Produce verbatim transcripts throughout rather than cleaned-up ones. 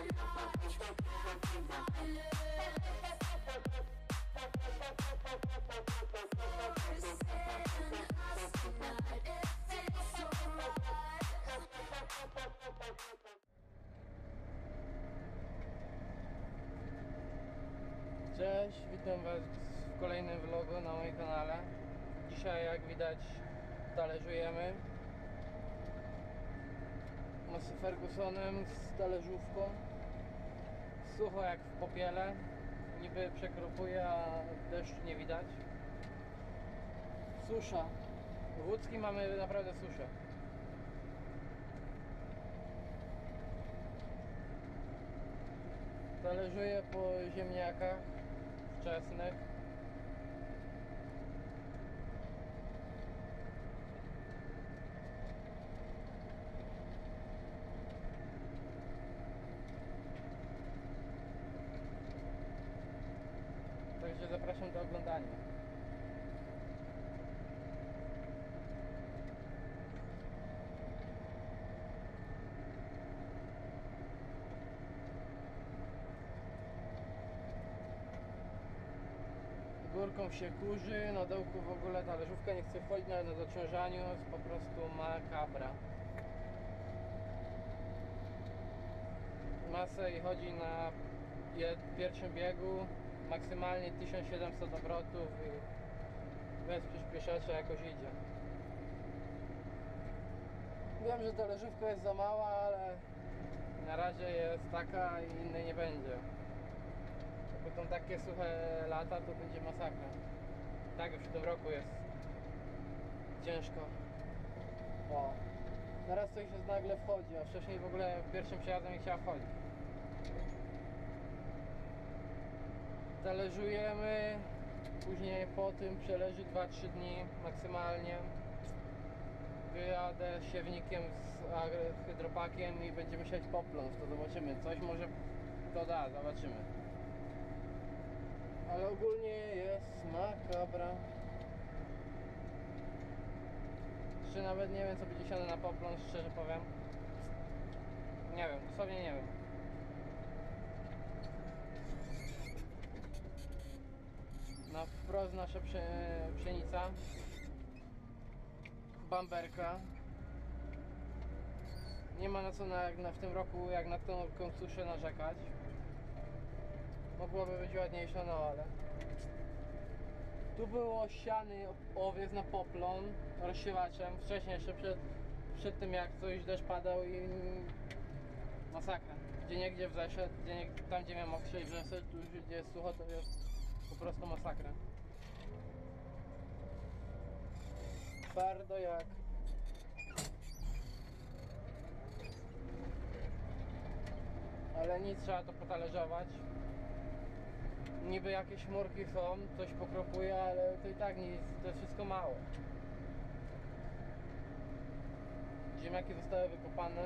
Cześć, witam Was w kolejnym vlogu na moim kanale. Dzisiaj, jak widać, talerzujemy Massey Fergusonem z talerzówką. Sucho jak w popiele, niby przekropuje, a deszczu nie widać. Susza. W Łódzkim mamy naprawdę suszę. Talerzuję po ziemniakach wczesnych. Także zapraszam do oglądania. Górką się kurzy, na dołku w ogóle talerzówka nie chce wchodzić na, na dociążaniu, jest po prostu makabra. Massey chodzi na pierwszym biegu maksymalnie tysiąc siedemset obrotów i bez przyspieszacza jakoś idzie. Wiem, że talerzówka jest za mała, ale na razie jest taka i innej nie będzie. Jak będą takie suche lata, to będzie masakra. Tak, już w tym roku jest ciężko. O, teraz coś jest nagle wchodzi, a wcześniej w ogóle pierwszym przejazdem nie chciała wchodzić. Talerzujemy, później po tym przeleży dwa trzy dni maksymalnie. Wyjadę siewnikiem z hydropakiem i będziemy siać poplon, to zobaczymy. Coś może to da, zobaczymy. Ale ogólnie jest makabra. Jeszcze nawet nie wiem, co będzie siane na poplon, szczerze powiem. Nie wiem, dosłownie nie wiem. Na wprost nasza pszenica. Bamberka. Nie ma na co na, na, w tym roku jak na tą suszę narzekać. Mogłoby być ładniejsza, no ale tu było siany owiec na poplon rozsiewaczem wcześniej, jeszcze przed, przed tym jak coś deszcz padał i masakra. Gdzie niegdzie wzeszedł, gdzie nie, tam gdzie miałem okrzej wrzeszedł, tu już gdzie jest sucho, to jest po prostu masakra. Twardo jak ale nic, trzeba to potalerzować. Niby jakieś chmurki są, coś pokropuje, ale to i tak nic, to jest wszystko mało. Ziemniaki zostały wykopane.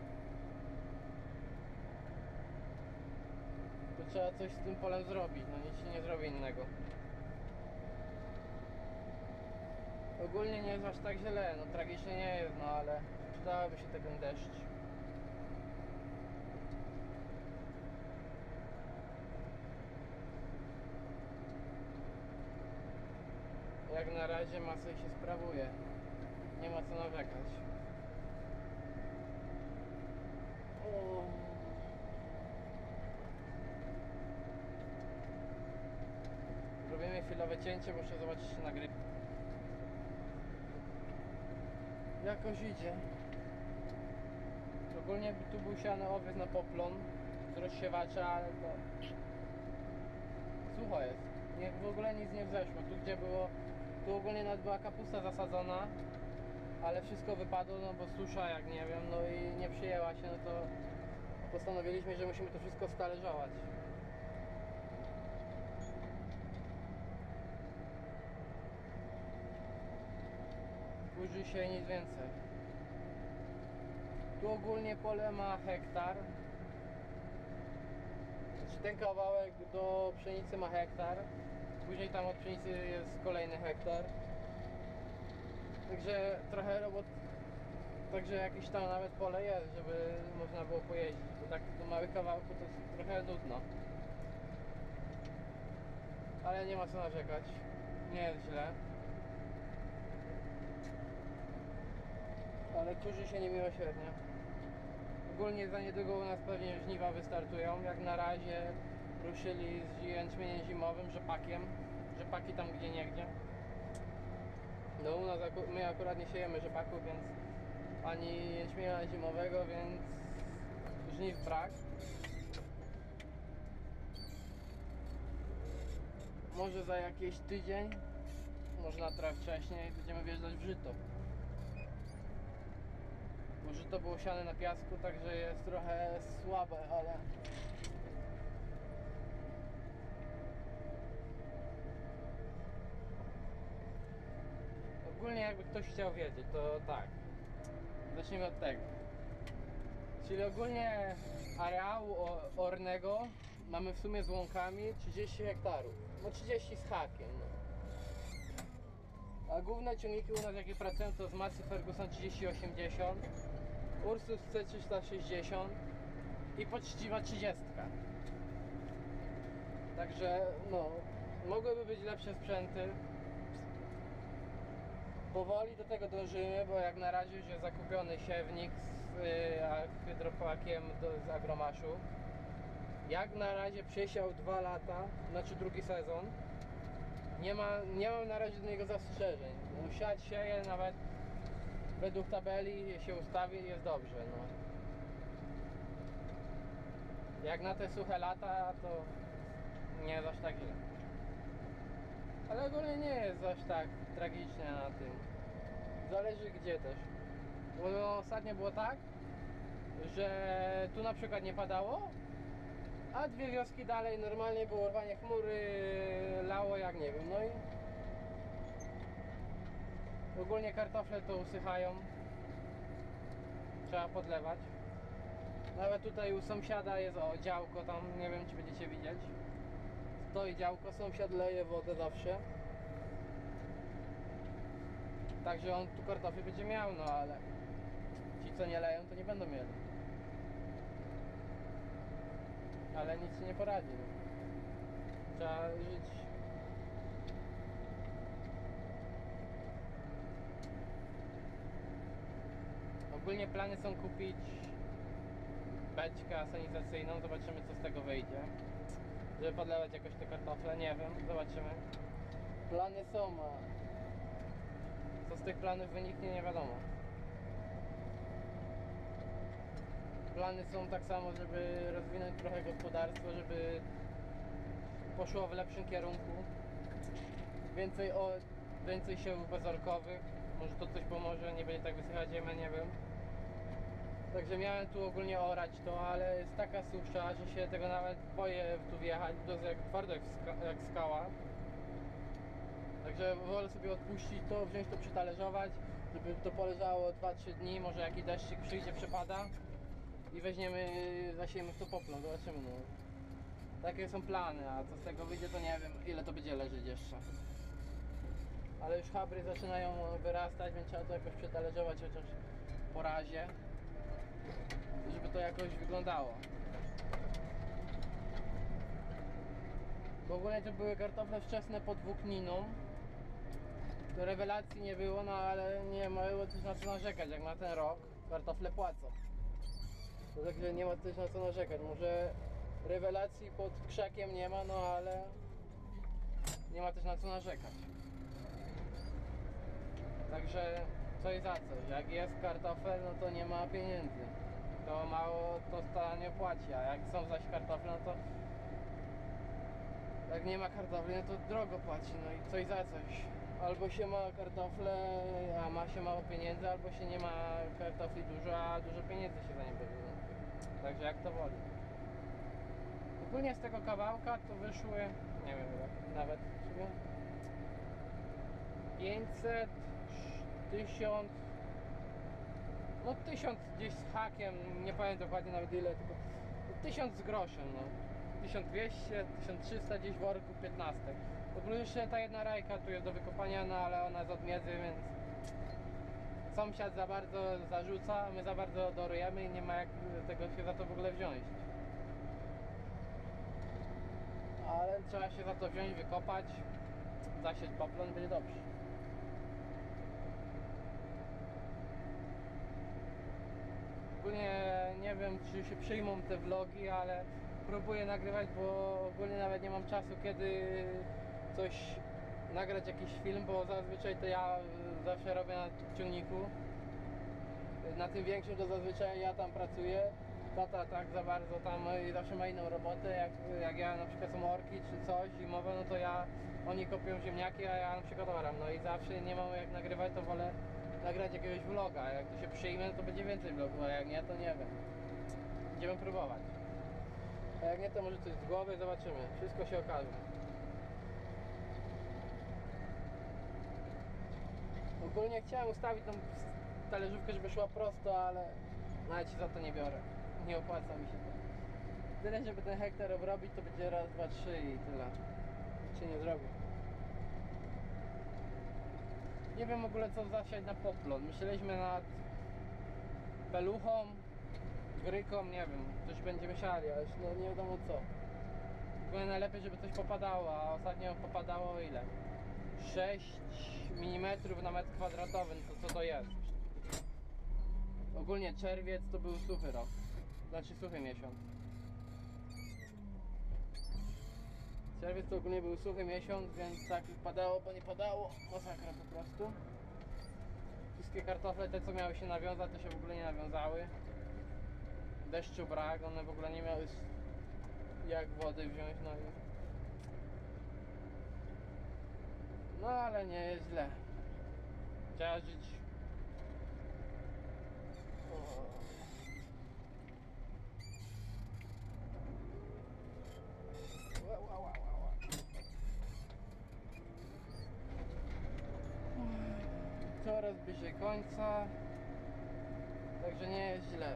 To trzeba coś z tym polem zrobić, no nic się nie zrobi innego. Ogólnie nie jest aż tak źle, no tragicznie nie jest, no ale przydałoby się ten deszcz. Jak na razie Massey się sprawuje. Nie ma co narzekać. O. Robimy chwilowe cięcie, muszę zobaczyć, czy nagrywa. Jakoś idzie. Ogólnie tu był siany owiec na poplon z rozsiewacza, ale to sucho jest. Nie, w ogóle nic nie wzeszło. Tu gdzie było, tu ogólnie nawet była kapusta zasadzona, ale wszystko wypadło, no bo susza, jak nie wiem, no i nie przyjęła się, no to postanowiliśmy, że musimy to wszystko stalerzować. Kurzy się nic więcej. Tu ogólnie pole ma hektar. Znaczy ten kawałek do pszenicy ma hektar. Później tam od pszenicy jest kolejny hektar. Także trochę robot Także jakieś tam nawet pole jest, żeby można było pojeździć, bo tak do małych kawałków to jest trochę nudno. Ale nie ma co narzekać, nie jest źle. Ale kurzy się niemiłosiernie. Ogólnie za niedługo u nas pewnie żniwa wystartują. Jak na razie ruszyli z jęczmieniem zimowym, rzepakiem. Rzepaki tam gdzie niegdzie. No u nas aku- my akurat nie siejemy rzepaków, więc ani jęczmienia zimowego, więc żniw brak. Może za jakiś tydzień, może na trochę wcześniej będziemy wjeżdżać w żyto. Bo żyto było siane na piasku, także jest trochę słabe, ale ogólnie jakby ktoś chciał wiedzieć, to tak. Zacznijmy od tego. Czyli ogólnie areału o- ornego mamy w sumie z łąkami trzydzieści hektarów. No trzydzieści z hakiem. No. A główne ciągniki u nas jakie pracują to z Massey Ferguson trzydzieści osiemdziesiąt, Ursus C trzysta sześćdziesiąt i poczciwa trzydzieści. Także no, mogłyby być lepsze sprzęty. Powoli do tego dążymy, bo jak na razie już jest zakupiony siewnik z y, hydropakiem do, z Agromaszu. Jak na razie przesiał dwa lata, znaczy drugi sezon. Nie, ma, nie mam na razie do niego zastrzeżeń. No, siać sieje nawet według tabeli się ustawi, jest dobrze. No. Jak na te suche lata, to nie jest aż tak źle. Ale ogólnie nie jest aż tak tragicznie na tym. Zależy gdzie też. Bo ostatnio było tak, że tu na przykład nie padało, a dwie wioski dalej normalnie było rwanie chmury, lało jak nie wiem. No i ogólnie kartofle to usychają. Trzeba podlewać. Nawet tutaj u sąsiada jest o działko tam, nie wiem czy będziecie widzieć. Stoi działko, sąsiad leje wodę zawsze. Także on tu kartofle będzie miał, no ale ci co nie leją to nie będą mieli. Ale nic się nie poradzi. No. Trzeba żyć. Ogólnie plany są kupić beczkę asenizacyjną, zobaczymy co z tego wyjdzie. Żeby podlewać jakoś te kartofle, nie wiem, zobaczymy. Plany są, a co z tych planów wyniknie nie wiadomo. Plany są tak samo, żeby rozwinąć trochę gospodarstwo, żeby poszło w lepszym kierunku. Więcej, o, więcej siewów bezorkowych, może to coś pomoże, nie będzie tak wysychać ziemia, nie wiem. Także miałem tu ogólnie orać to, ale jest taka susza, że się tego nawet boję tu wjechać, to jest jak twardo jak, ska jak skała. Także wolę sobie odpuścić to, wziąć to przetalerzować, żeby to poleżało dwa trzy dni, może jakiś deszczyk przyjdzie, przepada i weźmiemy, zasiejemy w to poplon, zobaczymy. No. Takie są plany, a co z tego wyjdzie to nie wiem ile to będzie leżeć jeszcze. Ale już habry zaczynają wyrastać, więc trzeba to jakoś przetalerzować chociaż po razie, żeby to jakoś wyglądało. W ogóle to były kartofle wczesne pod włókniną. Do rewelacji nie było, no ale nie ma coś na co narzekać, jak na ten rok kartofle płacą. To także nie ma coś na co narzekać. Może rewelacji pod krzakiem nie ma, no ale nie ma też na co narzekać. Także coś za coś. Jak jest kartofel, no to nie ma pieniędzy. To mało to stanie płaci, a jak są zaś kartofle, no to jak nie ma kartofli, no to drogo płaci, no i coś za coś. Albo się ma kartofle, a ma się mało pieniędzy, albo się nie ma kartofli dużo, a dużo pieniędzy się za nie bierze. Także jak to woli. Ogólnie z tego kawałka to wyszły, nie wiem nawet w sumie pięćset, tysiąc, no tysiąc gdzieś z hakiem, nie pamiętam dokładnie nawet ile, tylko tysiąc z groszem, no. tysiąc dwieście, tysiąc trzysta gdzieś w worku piętnaście. W ogóle jeszcze ta jedna rajka tu jest do wykopania, no ale ona jest od miedzy, więc sąsiad za bardzo zarzuca, my za bardzo odorujemy i nie ma jak tego się za to w ogóle wziąć. Ale trzeba się za to wziąć, wykopać, zasieć poplon, będzie dobrze. Ogólnie nie wiem, czy się przyjmą te vlogi, ale próbuję nagrywać, bo ogólnie nawet nie mam czasu, kiedy coś nagrać, jakiś film, bo zazwyczaj to ja zawsze robię na ciągniku. Na tym większym to zazwyczaj ja tam pracuję. Tata tak za bardzo tam zawsze ma inną robotę, jak, jak ja na przykład są orki czy coś zimowe, no to ja, oni kopią ziemniaki, a ja na przykład oram. No i zawsze nie mam jak nagrywać, to wolę nagrać jakiegoś vloga. Jak to się przyjmie, to będzie więcej vlogów, a jak nie, to nie wiem. Będziemy próbować. A jak nie, to może coś z głowy, zobaczymy. Wszystko się okaże. Ogólnie chciałem ustawić tą talerzówkę, żeby szła prosto, ale nawet się za to nie biorę. Nie opłaca mi się to. Tyle, żeby ten hektar obrobić, to będzie raz, dwa, trzy i tyle. Czy nie zrobię. Nie wiem w ogóle co zasiać na poplon. Myśleliśmy nad peluchą, gryką, nie wiem. Coś będziemy siali, ale już no, nie wiadomo co. W ogóle najlepiej, żeby coś popadało, a ostatnio popadało ile? sześć milimetrów na metr kwadratowy, no to co to jest? Ogólnie czerwiec to był suchy rok, znaczy suchy miesiąc. Czerwiec to ogólnie był suchy miesiąc, więc tak padało, bo nie padało, masakra po prostu. Wszystkie kartofle, te co miały się nawiązać, to się w ogóle nie nawiązały. Deszczu brak, one w ogóle nie miały jak wody wziąć, no i... No ale nie jest źle. Trzeba żyć. O. Ła, ła, ła, ła, ła. Coraz bliżej końca. Także nie jest źle.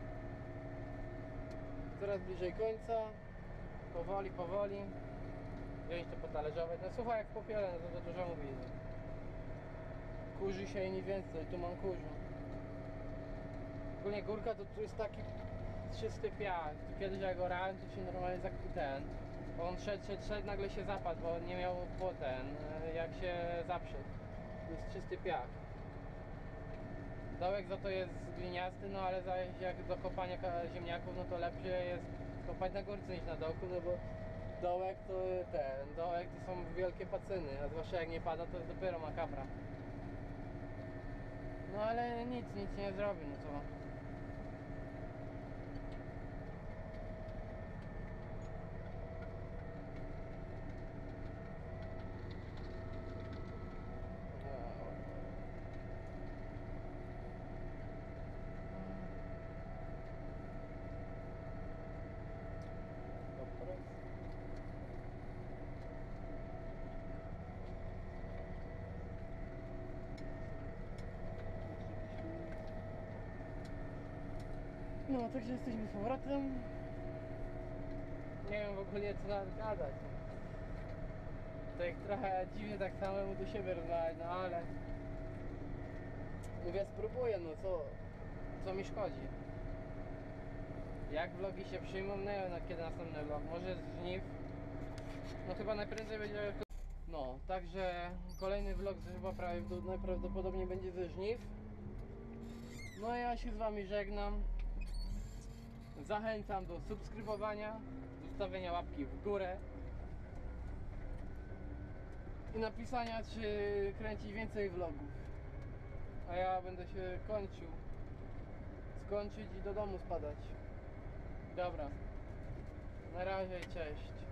Coraz bliżej końca. Powoli, powoli. Wziąć to potalerzować. No słuchaj, jak w popiele, no to, to dużo mówi. Kurzy się i nic więcej, tu mam kurzu. Ogólnie górka to tu jest taki czysty piach. Tu kiedyś jak orałem, to się normalnie zakuł ten. On szedł, szedł, szedł, nagle się zapadł, bo nie miał ten, jak się zaprzedł. To jest czysty piach. Dołek za to jest gliniasty, no ale zaś jak do kopania ziemniaków, no to lepiej jest kopać na górce niż na dołku, no bo dołek to ten, dołek to są wielkie pacyny, a zwłaszcza jak nie pada, to jest dopiero makabra. No ale nic, nic nie zrobi, no co. No, także jesteśmy z powrotem. Nie wiem w ogóle co nawet gadać. Tak trochę dziwnie tak samemu do siebie rozmawiać, no ale... Mówię, spróbuję, no co... Co mi szkodzi? Jak vlogi się przyjmą? Nie wiem, kiedy następny vlog. Może z żniw? No chyba najprędzej będzie... No, także kolejny vlog chyba najprawdopodobniej będzie ze żniw. No ja się z wami żegnam. Zachęcam do subskrybowania, zostawienia łapki w górę i napisania, czy kręcić więcej vlogów. A ja będę się kończył. Skończyć i do domu spadać. Dobra. Na razie, cześć.